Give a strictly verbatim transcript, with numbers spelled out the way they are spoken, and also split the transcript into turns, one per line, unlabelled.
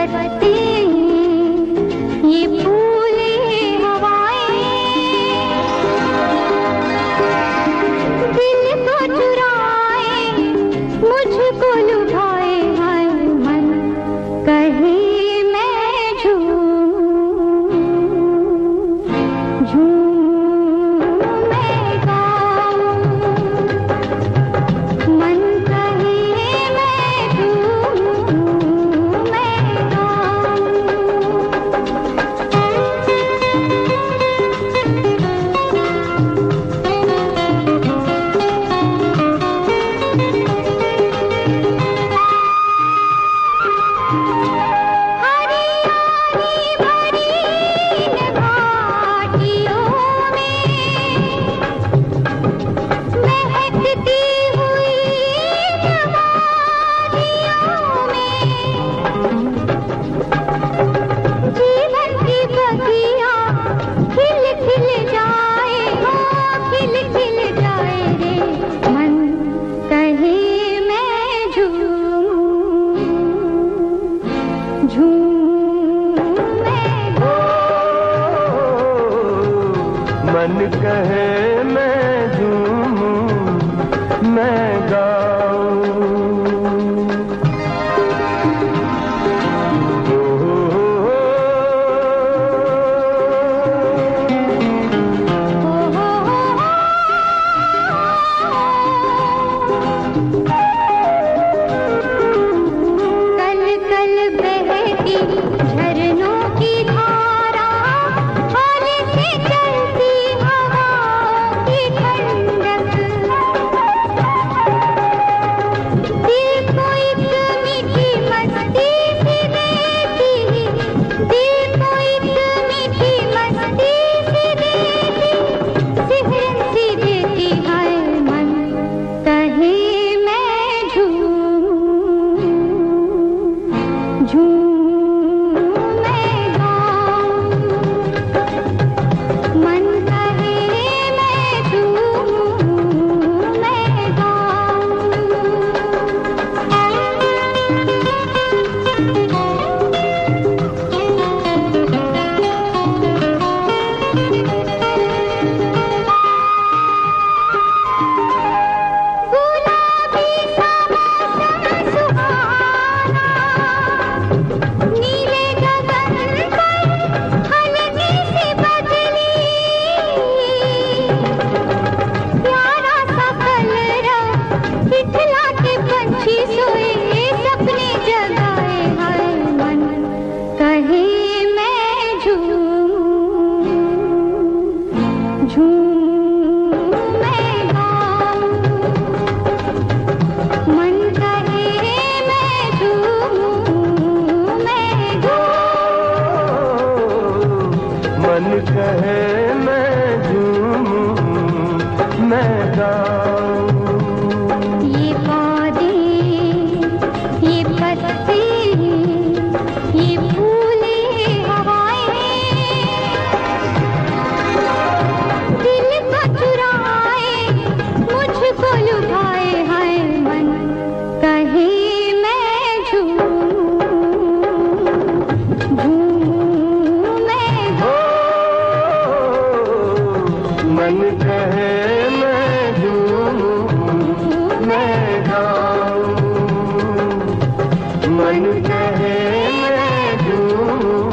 मन कहे मैं झूमूं मैं गाऊं।
कल कल बहती झरनों की धारा, हाले से चलती हवाओं की ठंडक, दिल को एक मीठी मस्ती सी देती, दिल को एक मीठी मस्ती सी देती, सिहरन सी देती है मन कहे मैं झूमूं झूमूं मैं गाऊं। मन कहे मैं झूमूं मैं गाऊं। गुलाबी सा मौसम सुहाना, नीले गगन पर हल्की सी बदली, प्यारा सा कलरव इठला के पंछी सोए, सपने जगाए हाय मन कहे मैं झूमूं झूमूं मैं गाऊं। मन कहे मैं झूमूं मैं गाऊं।
मन कहे मैं झूमूं मैं गाऊं।
ये पौधे, ये पत्ते, ये फूले हवाएं, दिल को चुराए मुझको लुभाए हाय मन कहे मैं झूमूं झूमूं मैं गाऊं।
मन कहे मैं झूमूं मैं गाऊं। मन कहे मैं झूमूं